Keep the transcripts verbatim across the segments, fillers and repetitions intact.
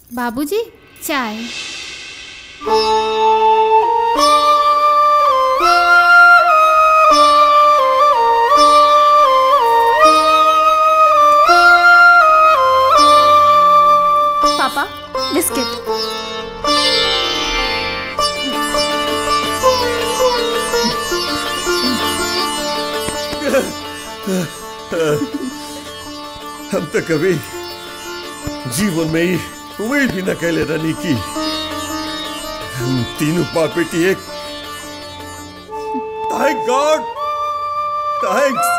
बाबूजी चाय। पापा बिस्किट। हम तो कभी जीवन में ही उम्मीद भी न कहले रानी की हम तीनों बाप बेटी एक। Thank God, thanks.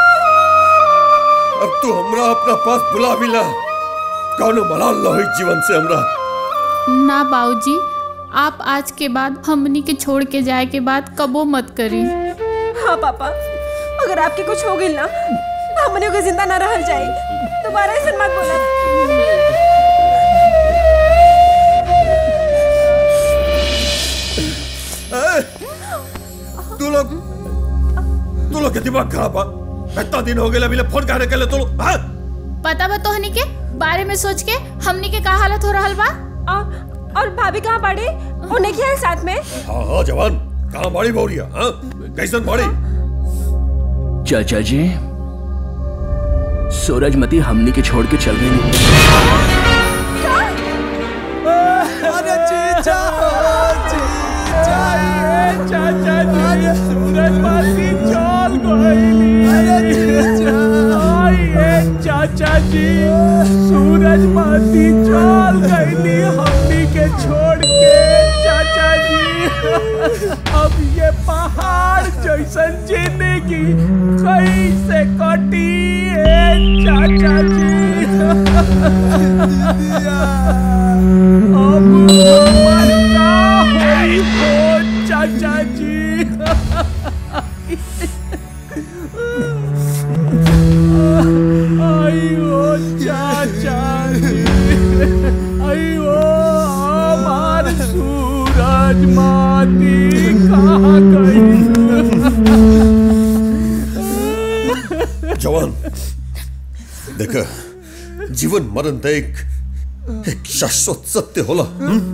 अब तू हमरा अपना पास बुला भी ला, कौनो मलाल न हुई जीवन से हमरा। ना बाबूजी, आप आज के बाद हमनी के छोड़ के जाए के बाद कबो मत करी। हाँ पापा, अगर आपके कुछ हो गई ना तो हमने को जिंदा ना रह जाए। दोबारा ऐसा मत बोला। तू लोग तू लोग के दिमाग खराब है। इतना दिन हो गया अभी फोन करने के लिए तू लोग। हाँ? पता बा तोहनी के बारे में सोच के हमनी के का हालत हो रहल बा। और, और भाभी कहाँ पड़ी? उन्हें क्या है साथ में? हाँ हाँ जवान, कहाँ बड़ी बोरिया? हाँ कैसन बड़ी? चाचा जी, सूरजमती हमनी के छोड़ के चल गई। अरे जीजा, जीजा, चाचा जी, सूरजमती चल गई। अरे जीजा, चाचा जी, सूरजमती चल गई हमनी के छोड़ के। चाचा जी, अब ये पहाड़ जैसन जिंदगी कैसे कटी है चाचा जी? अब हमार का होई हो चाचा जी? आयो चाचा जी, आयो हमार सूरजमती कहाँ गई? जवान देख, जीवन मरण तो एक एक शाश्वत सत्य होला।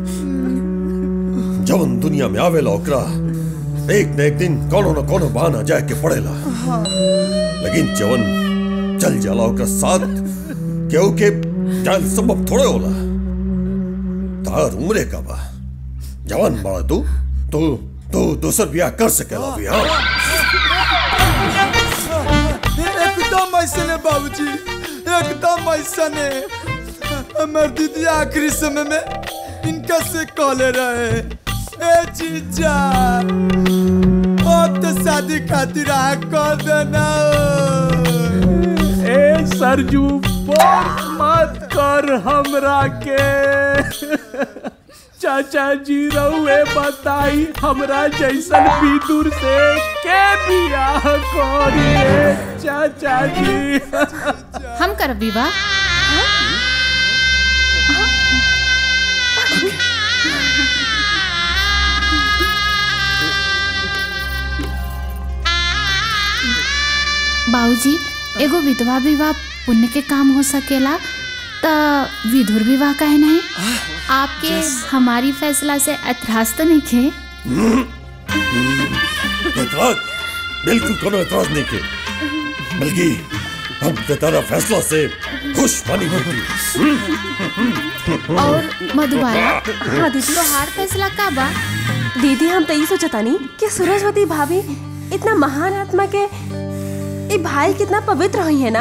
जवन दुनिया में आवेला ओकरा एक न एक दिन कोनो न कोनो बहाना जाए के पड़ेला। लेकिन जवन चल जाला ओकरा साथ केहू के जान संभव थोड़े होला। तार उम्रे का बा, जवान बड़ा तू तू तू दूसर ब्याह कर सकेला भी। हाँ एकदम ऐसे ने बाबूजी, एकदम ऐसा ने। हमार दीदी आखिरी समय में इनका से कॉले रहे, ए जीजा अब तो शादी खातिर आ कर देना। ए सरजू फोर्स मत कर हमरा के। चाचा जी रहुए बताई हमरा जैसन विदुर से के बियाह करिए चाचा जी। हम कर विवाह। बाबूजी, एगो विधवा विवाह पुण्य के काम हो सकेला तो विधुर विवाह काहे नहीं? आपके हमारी फैसला से ऐतराज तो नहीं खे? ऐतराज? बिल्कुल कोनो ऐतराज नहीं के, बल्कि हम तेरा फैसला से खुश बनी होती। और मधुबाला, हाँ दीदी, तो हार फैसला का बा? दीदी हम तो यही सोचता नहीं कि सूरजमती भाभी इतना महान आत्मा के ये भाई कितना पवित्र हुई है ना।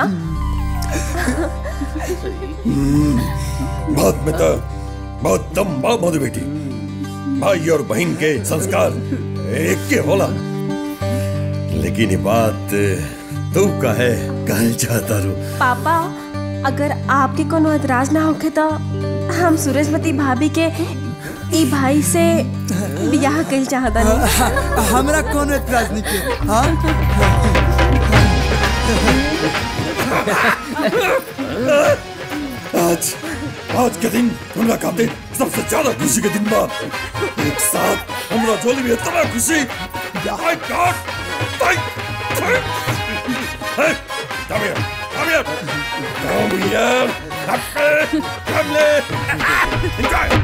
बात में तो बहुत दम बा मधु बेटी। भाई और बहन के संस्कार एक के होला। लेकिन ये बात तू काहे कहल चाहता रू? पापा, अगर आपके कोनो एतराज ना होखे तो हम सूरजमती भाभी के ई भाई से बियाह कइल चाहता नहीं। हमरा कोनो एतराज नहीं के। हाँ आज आज के दिन हमरा खातिर सबसे ज्यादा खुशी के दिन बा। एक साथ हमरा झोली में इतना खुशी। My God! Thank, thank. Hey, come here. Come here. Come here. Happy. Come Enjoy.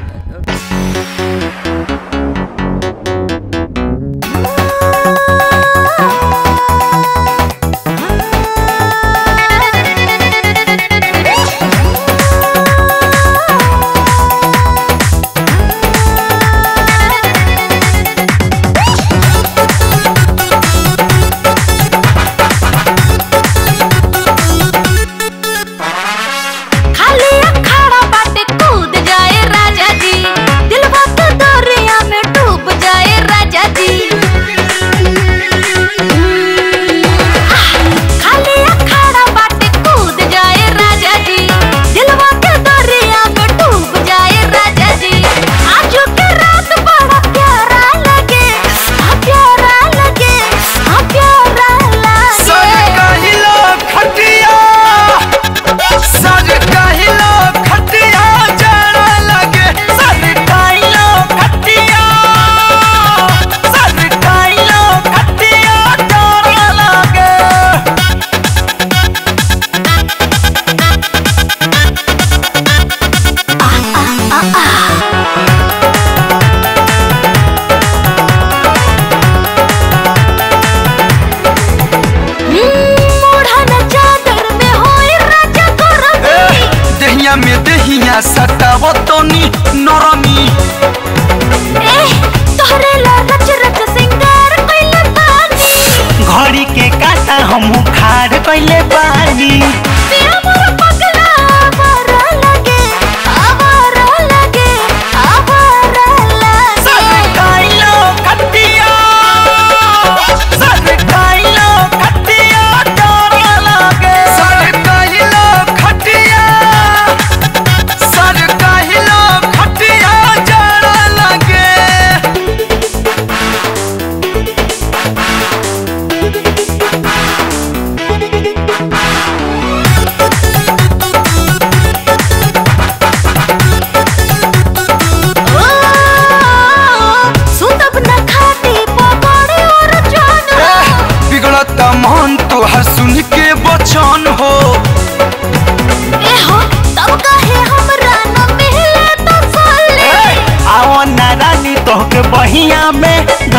सतावतनी नरमी ए तोहरे ला रच रच सिंगार कइले बानी घड़ी के काटा हम खाड़ कइले बानी तेरा मोर पगला आवारा लगे आवारा लगे आवारा लगे सर काइलो खटिया सर काइलो खटिया डर लगे सर काइलो खटिया सर काइलो खटिया डर लगे मन तुहर सुन के बचन हो ए हो तब काहे हमरा न मिले तो साले आओ ना रानी तोहके बहिया में